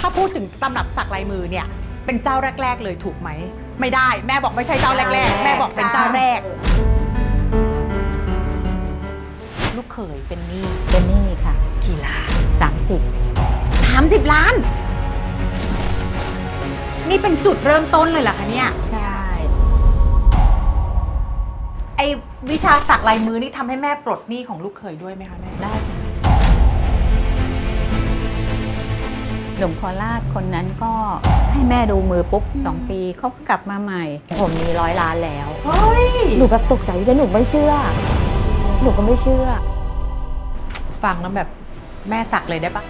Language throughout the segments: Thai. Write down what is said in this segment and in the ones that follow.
ถ้าพูดถึงตำรับสักลายมือเนี่ยเป็นเจ้าแรกๆเลยถูกไหมไม่ได้แม่บอกไม่ใช่เจ้าแรกๆแม่บอกเป็นเจ้าแรกลูกเขยเป็นหนี้ค่ะกี่ล้าน 30 ล้าน นี่เป็นจุดเริ่มต้นเลยเหรอคะเนี่ยใช่ไอวิชาสักลายมือนี่ทำให้แม่ปลดหนี้ของลูกเขยด้วยไหมคะแม่ได้ค่ะหนุ่มโคราชคนนั้นก็ให้แม่ดูมือปุ๊บ2 ปีเขากลับมาใหม่ผมมี100 ล้านแล้วเฮ้ยหนูแบบตกใจแล้วหนูไม่เชื่อหนูก็ไม่เชื่อฟังแล้วแบบแม่สักเลยได้ปะ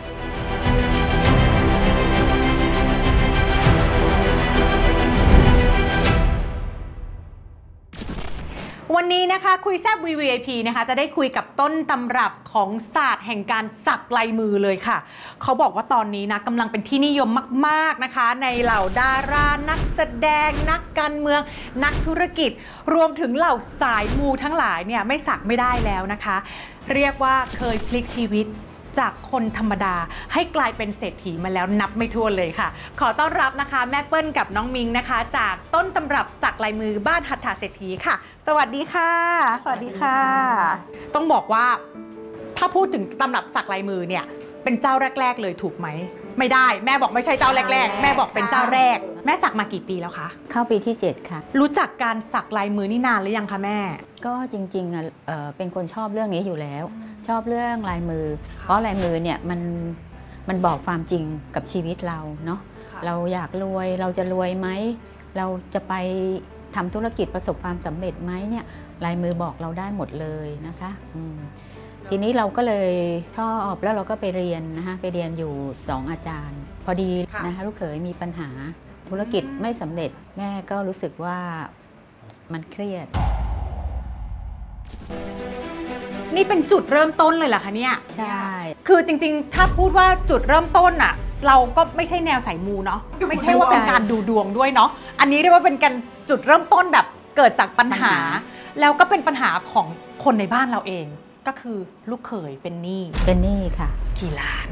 วันนี้นะคะคุยแซบ VVIP นะคะจะได้คุยกับต้นตำรับของศาสตร์แห่งการสักลายมือเลยค่ะเขาบอกว่าตอนนี้นะกำลังเป็นที่นิยมมากๆนะคะในเหล่าดารานักแสดงนักการเมืองนักธุรกิจรวมถึงเหล่าสายมูทั้งหลายเนี่ยไม่สักไม่ได้แล้วนะคะเรียกว่าเคยพลิกชีวิตจากคนธรรมดาให้กลายเป็นเศรษฐีมาแล้วนับไม่ถ้วนเลยค่ะขอต้อนรับนะคะแม่เปิ้ลกับน้องมิงนะคะจากต้นตำรับสักลายมือบ้านหัตถเศรษฐีค่ะสวัสดีค่ะสวัสดีค่ะต้องบอกว่าถ้าพูดถึงตำรับสักลายมือเนี่ยเป็นเจ้าแรกๆเลยถูกไหมไม่ได้แม่บอกไม่ใช่เจ้าแรกๆแม่บอกเป็นเจ้าแรกแม่สักมากี่ปีแล้วคะเข้าปีที่7ค่ะรู้จักการสักลายมือนี่นานหรือยังคะแม่ก็จริงๆเป็นคนชอบเรื่องนี้อยู่แล้วชอบเรื่องลายมือเพราะลายมือเนี่ยมันบอกความจริงกับชีวิตเราเนาะเราอยากรวยเราจะรวยไหมเราจะไปทำธุรกิจประสบความสำเร็จไหมเนี่ยลายมือบอกเราได้หมดเลยนะคะทีนี้เราก็เลยชอบแล้วเราก็ไปเรียนนะคะไปเรียนอยู่2 อาจารย์พอดีนะคะลูกเขยมีปัญหาธุรกิจไม่สำเร็จแม่ก็รู้สึกว่ามันเครียดนี่เป็นจุดเริ่มต้นเลยเหรอคะเนี่ยใช่คือจริงๆถ้าพูดว่าจุดเริ่มต้นอะเราก็ไม่ใช่แนวสายมูเนาะไม่ใช่ว่าเป็นการดูดวงด้วยเนาะอันนี้เรียกว่าเป็นการจุดเริ่มต้นแบบเกิดจากปัญหาแล้วก็เป็นปัญหาของคนในบ้านเราเองก็คือลูกเขยเป็นหนี้ค่ะกี่ล้าน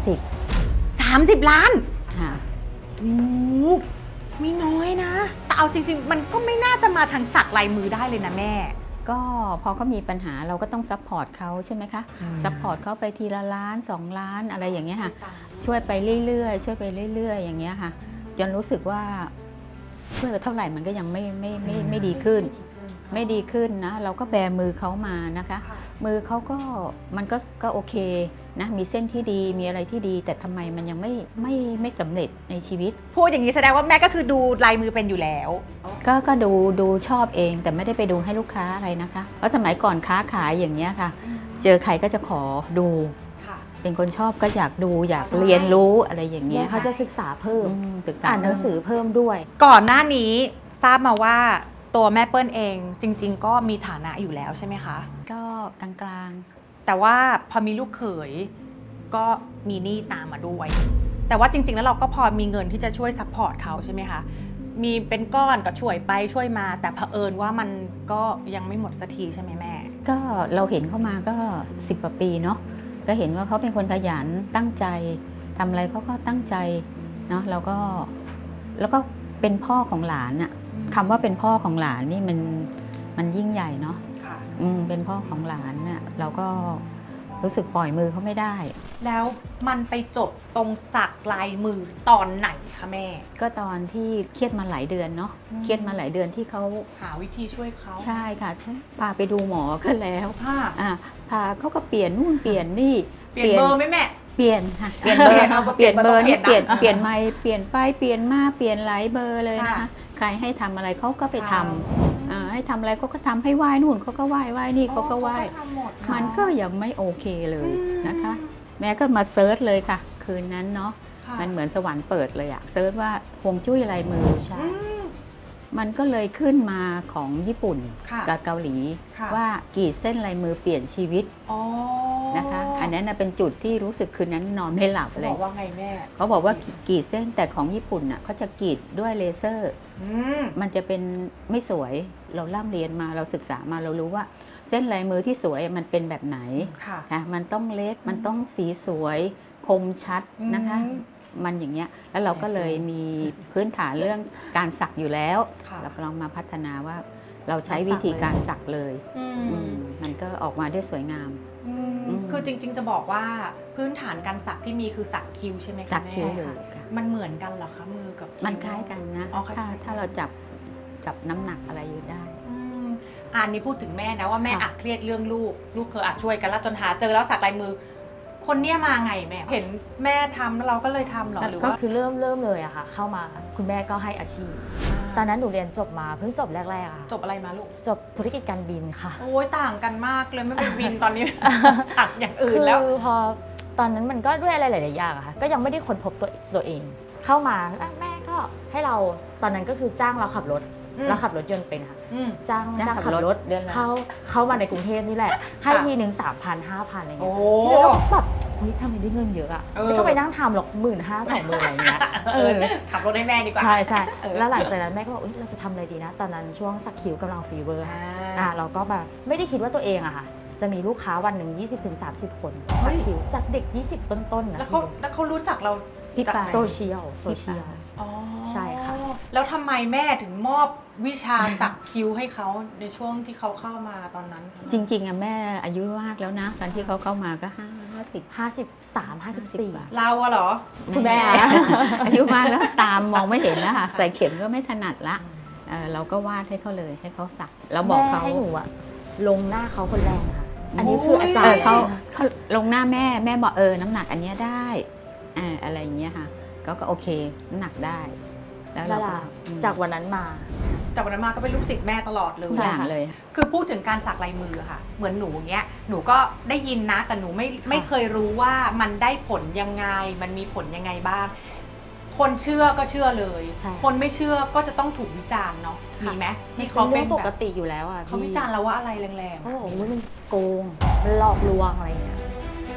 30 ล้านค่ะโอ้ไม่น้อยนะแต่เอาจริงๆมันก็ไม่น่าจะมาทางสักลายมือได้เลยนะแม่ก็พอเขามีปัญหาเราก็ต้องซัพพอร์ตเขาใช่ไหมคะซัพพอร์ตเขาไปทีละล้าน2 ล้านอะไรอย่างเงี้ยค่ะช่วยไปเรื่อยๆช่วยไปเรื่อยๆอย่างเงี้ยค่ะจนรู้สึกว่าช่วยไปเท่าไหร่มันก็ยังไม่ดีขึ้นนะเราก็แบมือเขามานะคะมือเขาก็มันก็โอเคนะมีเส้นที่ดีมีอะไรที่ดีแต่ทำไมมันยังไม่สำเร็จในชีวิตพูดอย่างนี้แสดงว่าแม่ก็คือดูลายมือเป็นอยู่แล้วก็ดูชอบเองแต่ไม่ได้ไปดูให้ลูกค้าอะไรนะคะเพราะสมัยก่อนค้าขายอย่างเงี้ยค่ะเจอใครก็จะขอดูเป็นคนชอบก็อยากดูอยากเรียนรู้อะไรอย่างเงี้ยเขาจะศึกษาเพิ่มอ่านหนังสือเพิ่มด้วยก่อนหน้านี้ทราบมาว่าตัวแม่เปิ้ลเองจริงๆก็มีฐานะอยู่แล้วใช่ไหมคะก็กลางๆแต่ว่าพอมีลูกเขยก็มีหนี้ตามมาด้วยแต่ว่าจริงๆแล้วเราก็พอมีเงินที่จะช่วยซัพพอร์ตเขาใช่ไหมคะมีเป็นก้อนก็ช่วยไปช่วยมาแต่เผอิญว่ามันก็ยังไม่หมดสักทีใช่ไหมแม่ก็เราเห็นเขามาก็10 กว่าปีเนาะก็เห็นว่าเขาเป็นคนขยันตั้งใจทำอะไรเขาก็ตั้งใจเนาะแล้วก็เป็นพ่อของหลานอะคำว่าเป็นพ่อของหลานนี่มันยิ่งใหญ่เนาะเป็นพ่อของหลานน่ะเราก็รู้สึกปล่อยมือเขาไม่ได้แล้วมันไปจบตรงสักลายมือตอนไหนคะแม่ก็ตอนที่เครียดมาหลายเดือนเนาะเครียดมาหลายเดือนที่เขาหาวิธีช่วยเขาใช่ค่ะพาไปดูหมอก็แล้วพาเขาก็เปลี่ยนนู่นเปลี่ยนนี่เปลี่ยนเบอร์ไหมแม่เปลี่ยนค่ะเปลี่ยนเบอร์นี่เปลี่ยนไมค์เปลี่ยนไปเปลี่ยนมาเปลี่ยนหลายเบอร์เลยนะคะใครให้ทำอะไรเขาก็ไปทำให้ทำอะไรเขาก็ทำให้ไหว้นู่นเขาก็ไหว้นี่เขาก็ไหว้มันก็ยังไม่โอเคเลยนะคะแม่ก็มาเซิร์ชเลยค่ะคืนนั้นเนาะมันเหมือนสวรรค์เปิดเลยอะเซิร์ชว่าฮวงจุ้ยลายมือใช่มันก็เลยขึ้นมาของญี่ปุ่นกับเกาหลีว่ากรีดเส้นลายมือเปลี่ยนชีวิตนะคะอันนั้นเป็นจุดที่รู้สึกคืนนั้นนอนไม่หลับเลยบอกว่าไงแม่เขาบอกว่ากรีดเส้นแต่ของญี่ปุ่นน่ะเขาจะกรีดด้วยเลเซอร์มันจะเป็นไม่สวยเราล่ำเรียนมาเราศึกษามาเรารู้ว่าเส้นลายมือที่สวยมันเป็นแบบไหนค่ะมันต้องเล็กมันต้องสีสวยคมชัดนะคะมันอย่างเงี้ยแล้วเราก็เลยมีพื้นฐานเรื่องการสักอยู่แล้วค่ะเราก็ลองมาพัฒนาว่าเราใช้วิธีการสักเลยอืมมันก็ออกมาได้สวยงามคือจริงๆจะบอกว่าพื้นฐานการสักที่มีคือสักคิ้วใช่ไหมคะสักคิ้วแม่เลยค่ะมันเหมือนกันเหรอคะมือกับคิ้วมันคล้ายกันนะอ๋อคล้ายๆกันถ้าเราจับน้ำหนักอะไรอยู่ได้อันนี้พูดถึงแม่นะว่าแม่ค่ะอักเครียดเรื่องลูกเคยอักช่วยกันแล้วจนหาเจอแล้วสักลายมือ คนเนี้ยมาไงแม่เห็นแม่ทำแล้วเราก็เลยทำหรอหรือก็ว่าคือเริ่มเลยอะค่ะ เข้ามาคุณแม่ก็ให้อาชีพ ตอนนั้นหนูเรียนจบมาเพิ่งจบแรกๆอะค่ะจบอะไรมาลูกจบธุรกิจการบินค่ะโอ้ยต่างกันมากเลยไม่เป็นวินตอนนี้ สักอย่างอื่นแล้วคือพอตอนนั้นมันก็ด้วยอะไรหลายๆอย่างอะค่ะก็ยังไม่ได้ค้นพบตัวเอง เข้ามาแม่ก็ให้เราตอนนั้นก็คือจ้างเราขับรถ เราขับรถยนต์เป็นค่ะ จ้างขับรถเดือนละเข้ามาในกรุงเทพนี่แหละ ให้ทีหนึ่ง3,000 5,000อะไรเงี้ยโอ้ที่เราแบบเฮ้ยทำไมได้เงินเยอะอะเออไม่ต้องไปนั่งทำหรอก15,000 20,000อะไรเงี้ยขับรถให้แม่ดีกว่าใช่ใช่เออแล้วหลังจากนั้นแม่ก็บอกเราจะทำอะไรดีนะ ตอนนั้นช่วงสักคิ้วกำลังฟีเวอร์เราก็แบบไม่ได้คิดว่าตัวเองอะค่ะ จะมีลูกค้าวันหนึ่ง20-30 คนสักคิ้วจากเด็ก 20 ต้นๆนะแล้วเขารู้จักเราพี่จากปาไหนโซเชียลอ๋อใช่ค่ะแล้วทำไมแม่ถึงมอบวิชาสักคิ้วให้เขาในช่วงที่เขาเข้ามาตอนนั้นจริงๆอะแม่อายุมากแล้วนะตอนที่เขาเข้ามาก็ 53 54 เราอะเหรอคุณแม่อายุมากแล้วตามมองไม่เห็นนะคะใส่เข็มก็ไม่ถนัดละเราก็วาดให้เขาเลยให้เขาสักเราบอกเขาแม่ให้หนูอะลงหน้าเขาคนแรกค่ะ อันนี้คืออาจารย์เขาลงหน้าแม่บอกน้ำหนักอันเนี้ยได้อะไรอย่างเงี้ยค่ะก็โอเคน้ำหนักได้ แล้วเราก็จากวันนั้นมาจากวันนั้นมาก็เป็นลูกศิษย์แม่ตลอดเลยทุกอย่างเลยคือพูดถึงการสักลายมือค่ะ เหมือนหนูเงี้ยหนูก็ได้ยินนะ แต่หนูไม่เคยรู้ว่ามันได้ผลยังไงมันมีผลยังไงบ้าง คนเชื่อก็เชื่อเลยใช่คนไม่เชื่อก็จะต้องถูกวิจารณ์เนาะมีไหมที่เขาเป็เป็น นปแบกบติอยู่แล้วอ่ะเขาวิจารณ์เราว่าอะไรแรงเขาบอกว่ามันโกงมันหลอกลวงอะไรอย่างเงี้ย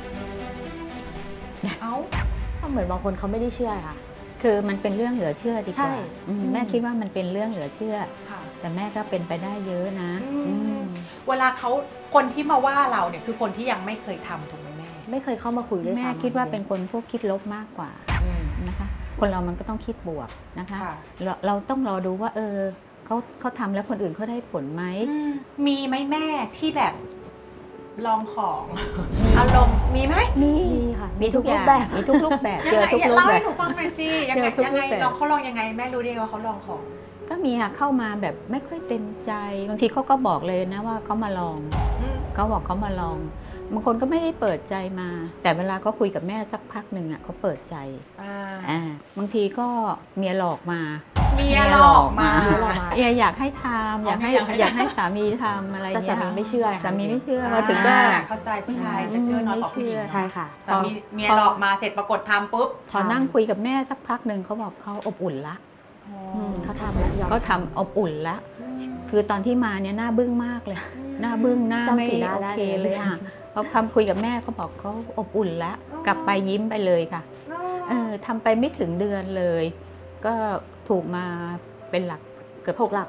ๆเอ้าเหมือนบางคนเขาไม่ได้เชื่อค่ะคือมันเป็นเรื่องเหลือเชื่อดีกใช่ว่าแม่คิดว่ามันเป็นเรื่องเหลือเชื่อค่ะแต่แม่ก็เป็นไปได้เยอะนะเวลาเขาคนที่มาว่าเราเนี่ยคือคนที่ยังไม่เคยทำถูกไหมแม่ไม่เคยเข้ามาคุยด้วยซ้ำแม่คิดว่าเป็นคนพวกคิดลบมากกว่านะคะ คนเรามันก็ต้องคิดบวกนะคะค่ะเราต้องรอดูว่าเขาทำแล้วคนอื่นเขาได้ผลไหมมีไหมแม่ที่แบบลองของอารมณ์มีไหมมีค่ะมีทุกอย่างแบบมีทุกรูปแบบยังเจอไงทุกรูปเล่าแบให้บหนูฟังหน่อยสิยังไงเจอทุกยังรูไงปแบบลองเขาลองยังไงแม่รู้ได้ว่าเขาลองของก็มีค่ะเข้ามาแบบไม่ค่อยเต็มใจบางทีเขาก็บอกเลยนะว่าเขามาลองเขาบอกเขามาลองบางคนก็ไม่ได้เปิดใจมา แต่เวลาเขาคุยกับแม่สักพักหนึ่งอ่ะเขาเปิดใจบางทีก็เมียหลอกมาเมียหลอกมาอยากให้ทำอยากให้สามีทำอะไรแต่เงี้สาย มีไม่เชื่อสามีไม่เชื่อมาถึงก็เข้าใจผู้ชายจะเชื่อน้อยกว่าผู้หญิงใช่ค่ะสามีเมียหลอกมาเสร็จปรากฏทำปุ๊บพอนั่งคุยกับแม่สักพักหนึ่งเขาบอกเขาอบอุ่นละเขาทำแล้วยอมก็ทำอบอุ่นละคือตอนที่มาเนี่ยหน้าบึ้งมากเลย หน้าบึ้งหน้าไม่จำสีหน้าโอได้เคเลยเลยค่ะพอคำคุยกับแม่เขาบอกเขาอบอุ่นละกลับไปยิ้มไปเลยค่ะทำไปไม่ถึงเดือนเลย ก็ถูกมาเป็นหลักเกือบ6 หลัก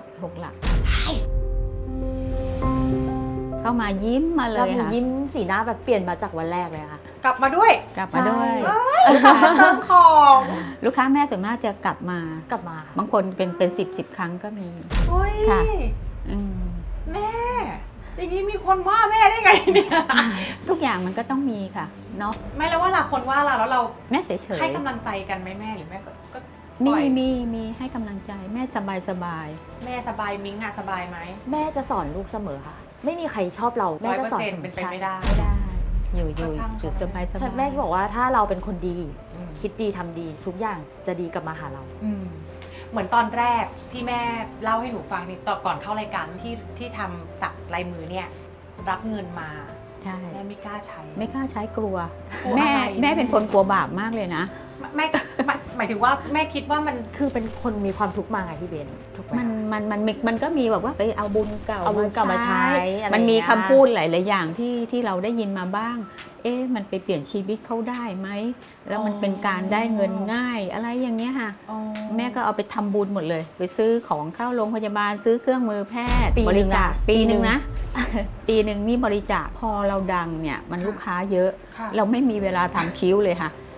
เข้ามายิ้มมาเลเรายค่ะยิ้มสีหน้าแบบเปลี่ยนมาจากวันแรกเลยค่ะกลับมาด้วยกลับมาด้วยกลับมาเติมของลูกค้าแม่ส่วนมากจะกลับมากลับมาบางคนเป็น10 ครั้งก็มีโอ้ยค่ะแม่อย่างนี้มีคนว่าแม่ได้ไงเนี่ยทุกอย่างมันก็ต้องมีค่ะเนาะไม่แล้วว่าหลายคนว่าเราแล้วเราแม่เฉยให้กำลังใจกันไหมแม่หรือแม่ก็ปมีล่อยมีให้กำลังใจแม่สบายแม่สบายมิ้งอะสบายไหมแม่จะสอนลูกเสมอค่ะ ไม่มีใครชอบเราแม่จะสอน 100%เป็นไปไม่ได้ไม่ได้ อยู่ก็ช่างเขาสบายใช่แม่บอกว่าถ้าเราเป็นคนดีอืมคิดดีทำดี ทุกอย่างจะดีกลับมาหาเราเหมือนตอนแรกที่แม่เล่าให้หนูฟังนี่ตอนก่อนเข้ารายการที่ทำสักลายมือเนี่ยรับเงินมาใช่แม่ไม่กล้าใช้ไม่กล้าใช้กลัวกลัวแม่อะไรแม่เป็นคนกลัวบาปมากเลยนะแม่หมายถึงว่าแม่คิดว่ามันคือเป็นคนมีความทุกข์มาไงพี่เบนถูกไหมมันก็มีแบบว่าไปเอาบุญเก่าเอาบุญเก่ามาใช้อะไรมันมีอย่างเงี้ยคำพูดหลายๆอย่างที่เราได้ยินมาบ้าง มันไปเปลี่ยนชีวิตเขาได้ไหมแล้วมันเป็นการได้เงินง่ายอะไรอย่างเงี้ยค่ะ แม่ก็เอาไปทำบุญหมดเลย ไปซื้อของเข้าโรงพยาบาลซื้อเครื่องมือแพทย์บริจาคปีหนึ่งนะ ปีหนึ่งนี่บริจาคพอเราดังเนี่ยมันลูกค้าเยอะค่ะเราไม่มีเวลาทำคิ้วเลยค่ะอ๋อ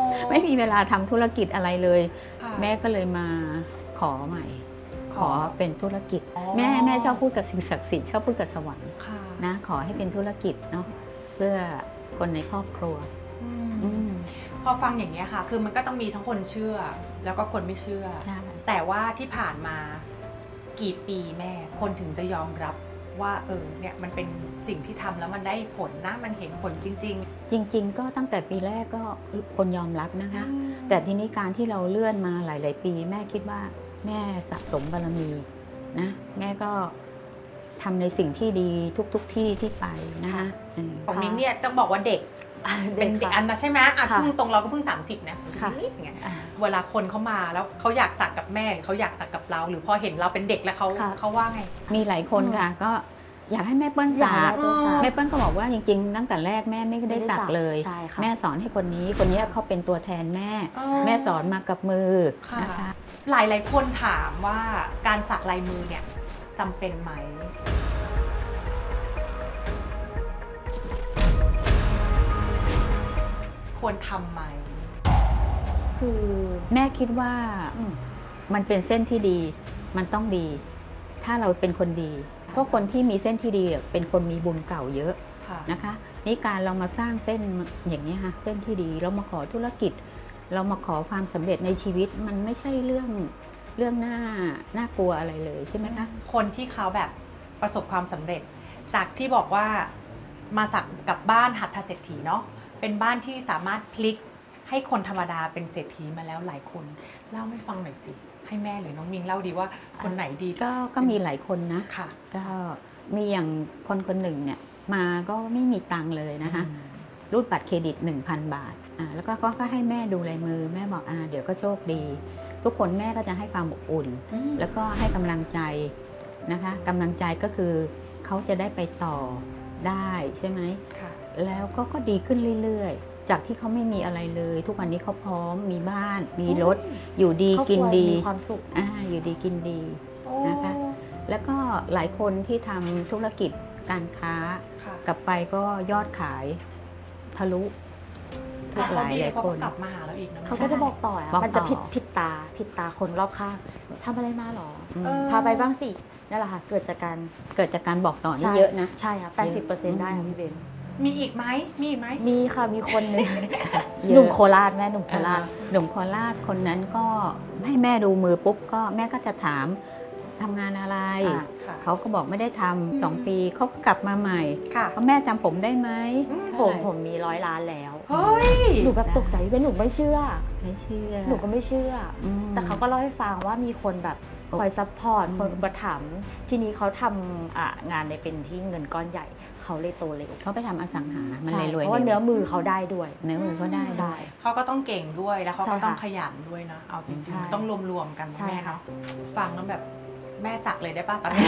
ไม่มีเวลาทำธุรกิจอะไรเลยค่ะแม่ก็เลยมาขอใหม่ ขอเป็นธุรกิจอ๋อแม่ชอบพูดกับสิ่งศักดิ์สิทธิ์ชอบพูดกับสวรรค์ค่ะนะขอให้เป็นธุรกิจเนาะเพื่อคนในครอบครัวอืมอืมพอฟังอย่างนี้ยค่ะ คือมันก็ต้องมีทั้งคนเชื่อ แล้วก็คนไม่เชื่อใช่ แต่แต่ว่าที่ผ่านมากี่ปีแม่ คนถึงจะยอมรับว่าเนี่ยมันเป็นสิ่งที่ทำแล้วมันได้ผลนะ มันเห็นผลจริงจริง ๆ ก็ตั้งแต่ปีแรกก็คนยอมรับนะๆคะ แต่ทีนี้การที่เราเลื่อนมาหลาย ๆ ปีแม่คิดว่าแม่สะสมบารมีนะแม่ก็ทำในสิ่งที่ดีทุกที่ที่ไปนะคะของนิ้งเนี่ยต้องบอกว่าเด็ก เป็นเด็กอันนะใช่ไหมอ่ะค่ะพุ่งตรงเราก็เพิ่ง30นะค่ะนิดๆไงอ่าเวลาคนเขามาแล้วเขาอยากสักกับแม่หรือเขาอยากสักกับเรา หรือพอเห็นเราเป็นเด็กแล้วเขาค่ะเขาว่าไงมีหลายคนค่ะก็อยากให้แม่เปิ้ลอยากสัได้กตัวสาวแม่เปิ้ลก็บอกว่าจริง ๆ ตั้งแต่แรกแม่ไม่ได้สักเลยใช่ค่ะแม่สอนให้คนนี้เขาเป็นตัวแทนแม่อ๋อแม่สอนมากับมือค่ะนะคะหลายๆคนถามว่าการสักลายมือเนี่ยจำเป็นไหม ควรทำไหมคือแม่คิดว่าอืมมันเป็นเส้นที่ดี มันต้องดี ถ้าเราเป็นคนดีเพราะคนที่มีเส้นที่ดีเป็นคนมีบุญเก่าเยอะค่ะนะคะนี่การเรามาสร้างเส้นอย่างนี้ยค่ะเส้นที่ดีเรามาขอธุรกิจ เรามาขอความสำเร็จในชีวิตมันไม่ใช่เรื่องน่ากลัวอะไรเลยใช่ไหมคะคนที่เขาแบบประสบความสำเร็จ จากที่บอกว่ามาสักกับบ้านหัตถเศรษฐีเนาะเป็นบ้านที่สามารถพลิกให้คนธรรมดาเป็นเศรษฐีมาแล้วหลายคนเล่าให้ฟังหน่อยสิให้แม่หรือน้องมิงเล่าดีว่าคนไหนดีก็มีหลายคนนะค่ะก็มีอย่างคนหนึ่งเนี่ยมาก็ไม่มีตังค์เลยนะคะรูดบัตรเครดิต 1,000 บาทแล้วก็ให้แม่ดูลายมือแม่บอกเดี๋ยวก็โชคดี ทุกคนแม่ก็จะให้ความอบอุ่น แล้วก็ให้กำลังใจนะคะกำลังใจก็คือเขาจะได้ไปต่อได้ใช่ไหมค่ะแล้วก็ดีขึ้นเรื่อยๆ จากที่เขาไม่มีอะไรเลย ทุกวันนี้เขาพร้อมมีบ้าน มีรถ อยู่ดีครอบคกินรัวดีมีความสุขอยู่ดีกินดีโอ้นะคะ แล้วก็หลายคนที่ทำธุรกิจการค้าค่ะกลับไปก็ยอดขายทะลุทุถ้ากหเขาลายดีหลายเขาคก็นกลับมาหาเราอีกนะเขาก็จะบอกต่อบอกต่อมันจะผิดตาคนรอบข้างทำอะไรมาหรออืมพาไปบ้างสินั่นแหละค่ะเกิดจากการบอกต่อนี่เยอะนะใช่ค่ะ 80% ได้ค่ะพี่เบนมีอีกไหมมีอีกไหมมีค่ะมีคนหนึ่งเยอะหนุ่มโคราชแม่หนุ่มโคราชหนุ่มโคราชคนนั้นก็ให้แม่ดูมือปุ๊บก็แม่ก็จะถามทำงานอะไรอ่าค่ะเขาก็บอกไม่ได้ทำ2 ปีเขาก็กลับมาใหม่ค่ะเขาแม่จำผมได้ไหมผมมี100 ล้านแล้วเฮ้ยหนูแบบตกใจพี่เบนหนูไม่เชื่อไม่เชื่อหนูก็ไม่เชื่อออืมแต่เขาก็เล่าให้ฟังว่ามีคนแบบคอยซัพพอร์ตอืมคนอุปถัมภ์ทีนี้เขาทำงานในเป็นที่เงินก้อนใหญ่เขาเลยโตเร็วเขาไปทำอสังหามันใช่เลยรวยเพราะว่าเร็เนื้อวมือเขาได้ด้วยเนื้อมือเขาได้ใช่เขาก็ต้องเก่งด้วยแล้วเขาใช่ก็ค่ะต้องขยันด้วยนะเอาจริงใช่ๆต้องรวมๆกันนะใช่แม่ค่ะเนาะฟังแล้วแบบแม่สักเลยได้ป่ะตอนนี้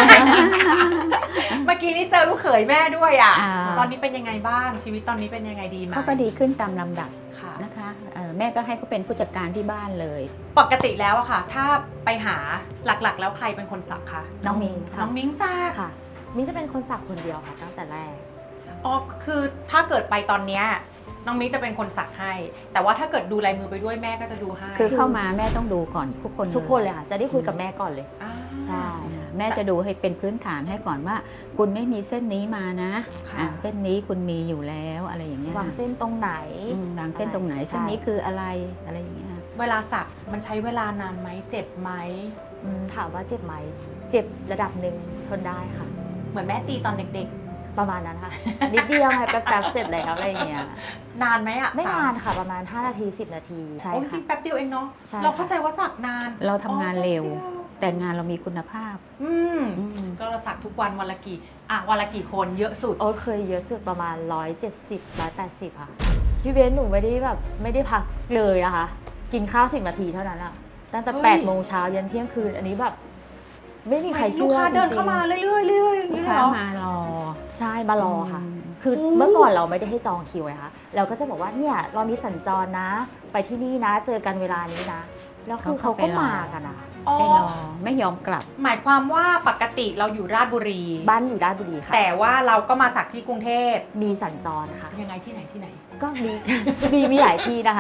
เมื่อกี้นี้เจอลูกเขยแม่ด้วยอ่ะอ่าตอนนี้เป็นยังไงบ้างชีวิตตอนนี้เป็นยังไงดีไหมเขาก็ดีขึ้นตามลำดับค่ะนะคะแม่ก็ให้เขาเป็นผู้จัดการที่บ้านเลยปกติแล้วอะค่ะ ถ้าไปหาหลักๆ แล้วใครเป็นคนสักคะน้องมิงค่ะน้องมิ้งสักค่ะมิ้งจะเป็นคนสักคนเดียวค่ะตั้งแต่แรกอ๋อคือถ้าเกิดไปตอนเนี้ยน้องมิ้งจะเป็นคนสักให้ แต่ว่าถ้าเกิดดูลายมือไปด้วยแม่ก็จะดูให้คือเข้ามาแม่ต้องดูก่อนทุกคนทุกคนเลยค่ะ จะได้คุยกับแม่ก่อนเลยอ่าใช่แม่จะดูให้เป็นพื้นฐานให้ก่อนว่า คุณไม่มีเส้นนี้มานะค่ะเส้นนี้คุณมีอยู่แล้วอะไรอย่างเงี้ยวางเส้นตรงไหนวางเส้นตรงไหนใช่เส้นนี้คืออะไรอะไรอย่างเงี้ยเวลาสักมันใช้เวลานานไหมเจ็บไหมถามว่าเจ็บไหม เจ็บระดับหนึ่งทนได้ค่ะเหมือนแม่ตีตอนเด็กประมาณนั้นค่ะ นิดเดียวค่ะแป๊บๆเสร็จแล้วอะไรอย่างเงี้ยๆ นานไหมอะไม่นานค่ะประมาณ5 นาที 10 นาทีใช่โอ้จริค่ะงๆแป๊บเดียวเองเนาะใช่เราเข้าใจว่าสักนานเราทำงานเร็วอ๋อแป๊บดียแต่งานเรามีคุณภาพอืมแล้วเราสักทุกวันวันละกี่วันละกี่คนเยอะสุดโอ้เคยเยอะสุดประมาณ170 180ค่ะพี่เบนหนูไม่ได้พักเลยนะคะ กินข้าว10 นาทีเท่านั้นอะตั้งแต่เฮ้ย 8 โมงเช้ายันเที่ยงคืนอันนี้แบบไม่มีหใครมายถึงเชื่ลูกอค้าเดินจริงๆเข้ามาเรื่อยๆเรื่อยๆอย่างลูนี้กเลยค้าเหรอมารอใช่มารอค่ะ คือโอ้เมื่อก่อนเราไม่ได้ให้จองคิวนะคะเราก็จะบอกว่าเนี่ยเรามีสัญจรนะ ไปที่นี่นะเจอกันเวลานี้นะ แล้วคือเขาก็มากันนะอ๋อไม่รอไม่ยอมกลับหมายความว่าปกติเราอยู่ราชบุรีบ้านอยู่ด้านบุรีค่ะแต่ว่าเราก็มาสักที่กรุงเทพมีสัญจรค่ะยังไงที่ไหนก็มี มีหลายที่นะคะ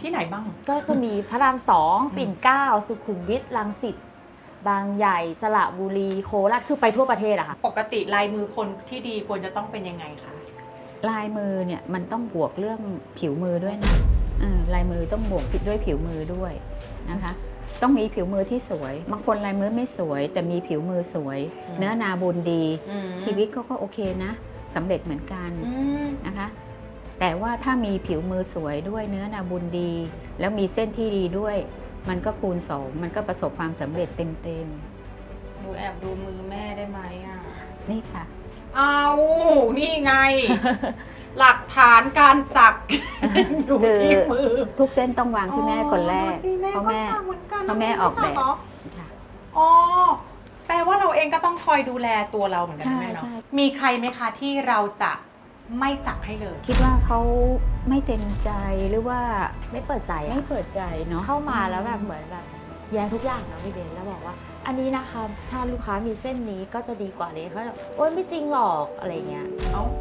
ที่ไหนบ้างก็จะมีพระราม2ปิ่นเกล้าสุขุมวิทรังสิตบางใหญ่สระบุรีโคราชคือไปทั่วประเทศอะค่ะปกติลายมือคนที่ดีควรจะต้องเป็นยังไงคะลายมือเนี่ยมันต้องบวกเรื่องผิวมือด้วยนะลายมือต้องบวกด้วยผิวมือด้วยนะคะ ต้องมีผิวมือที่สวยบางคนลายมือไม่สวย แต่มีผิวมือสวย เนื้อนาบุญดี ชีวิตเขาก็โอเคนะสำเร็จเหมือนกันนะคะ แต่ว่าถ้ามีผิวมือสวยด้วยเนื้อนาบุญดี แล้วมีเส้นที่ดีด้วย มันก็คูณ2มันก็ประสบความสำเร็จเต็มดูแอบดูมือแม่ได้ไหมอ่ะๆนี่ค่ะเอานี่ไง หลักฐานการสัก อยู่ที่มือทุกเส้นต้องวางที่แม่คนแรกดูสิแม่เพราะก็แม่สักเหมือนกันเพราะแม่ออกแบบเหรค่ะอ๋อแปลว่าเราเองก็ต้องคอยดูแลตัวเราเหมือนกันนะแม่เนาะใช่มีใครไหมคะที่เราจะไม่สักให้เลยคิดว่าเขาไม่เต็มใจหรือว่าไม่เปิดใจไม่อะเปิดใจเนาะเข้ามาแล้วแบบเหมือนแบบแย้งทุกอย่างนะพี่เบนแล้วบอกว่า อันนี้นะคะถ้าลูกค้ามีเส้นนี้ก็จะดีกว่าเลยเขาจะโอ๊ยไม่จริงหรอกอะไรเงี้ยเอ้า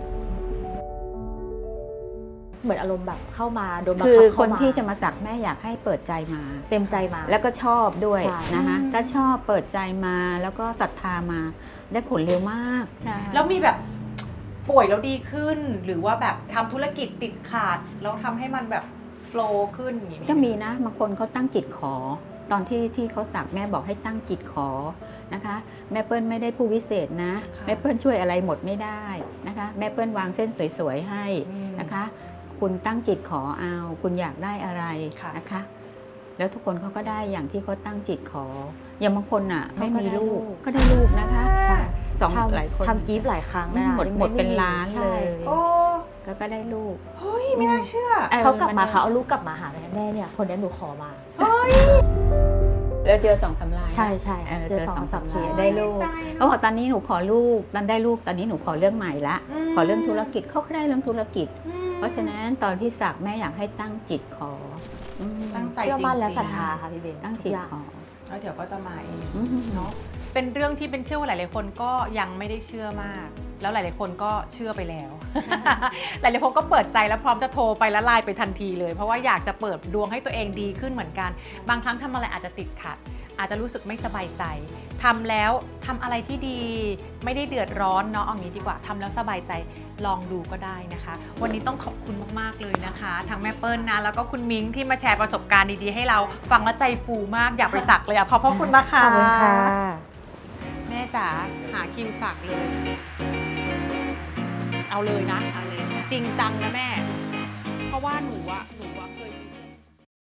เหมือนอารมณ์แบบเข้ามาโดนบังคือคับคเข้าน มาที่จะมาสักแม่อยากให้เปิดใจมาเต็มใจมาแล้วก็ชอบด้วยใช่นะคะถ้าชอบเปิดใจมาแล้วก็ศรัทธามาได้ผลเร็วมากแล้วมีแบบป่วยแล้วดีขึ้น หรือว่าแบบทำธุรกิจติดขาดแล้วทำให้มันแบบโฟลว์ขึ้นอย่างนี้ก็มีนะบางคนเขาตั้งจิตขอ ตอนที่เขาสักแม่บอกให้ตั้งจิตขอนะคะ แม่เปิ้ลไม่ได้ผู้วิเศษนะ แม่เปิ้ลช่วยอะไรหมดไม่ได้นะคะ แม่เปิ้ลวางเส้นสวยๆให้นะคะ คุณตั้งจิตขอเอาคุณอยากได้อะไรนะคะ แล้วทุกคนเขาก็ได้อย่างที่เขาตั้งจิตขอ อย่างบางคนอ่ะไม่มีลูกก็ได้ลูกนะคะใช่สองหลายคนทำกิฟต์หลายครั้งนะหมดเป็นล้านเลยโอ้ก็ได้ลูกเฮ้ยไม่น่าเชื่อเขากลับมาเขาเอาลูกกลับมาหาแม่เนี่ยคนนี้หนูขอมาแล้วเจอ2-3 ล้านใช่ใช่เจอ 2-3 2-3 ล้านได้ลูกใจเนอะเขาบอกตอนนี้หนูขอลูกตอนได้ลูกตอนนี้หนูขอเรื่องใหม่ละ ขอเรื่องธุรกิจเขาก็ได้เรื่องธุรกิจ เพราะฉะนั้นตอนที่สักแม่อยากให้ตั้งจิตขอตั้งใจเชื่อจริงมั่นและๆศรัทธาค่ะพี่เบนตั้งจิตขอแล้วเดี๋ยวก็จะมาเองอืมเนาะเป็นเรื่องที่เป็นเชื่อว่าหลาย ๆ คนก็ยังไม่ได้เชื่อมาก แล้วหลาย ๆ คนก็เชื่อไปแล้ว หลาย ๆ คนก็เปิดใจแล้วพร้อมจะโทรไปและไลน์ไปทันทีเลย เพราะว่าอยากจะเปิดดวงให้ตัวเองดีขึ้นเหมือนกัน บางครั้งทำอะไรอาจจะติดขัด อาจจะรู้สึกไม่สบายใจทำแล้วทำอะไรที่ดีไม่ได้เดือดร้อนเนาะเอางี้ดีกว่าทำแล้วสบายใจลองดูก็ได้นะคะ วันนี้ต้องขอบคุณมาก ๆ เลยนะคะทั้งแม่เปิ้ลนะแล้วก็คุณมิ้งที่มาแชร์ประสบการณ์ดี ๆ ให้เราฟังแล้วใจฟูมากอยากไปสักเลยอะขอบพระคุณนะคะขอบคุณค่ะแม่จ๋าหาคิวสักเลย เอาเลยนะเอาเลยจริงจังนะแม่ เพราะว่าหนูอะเคย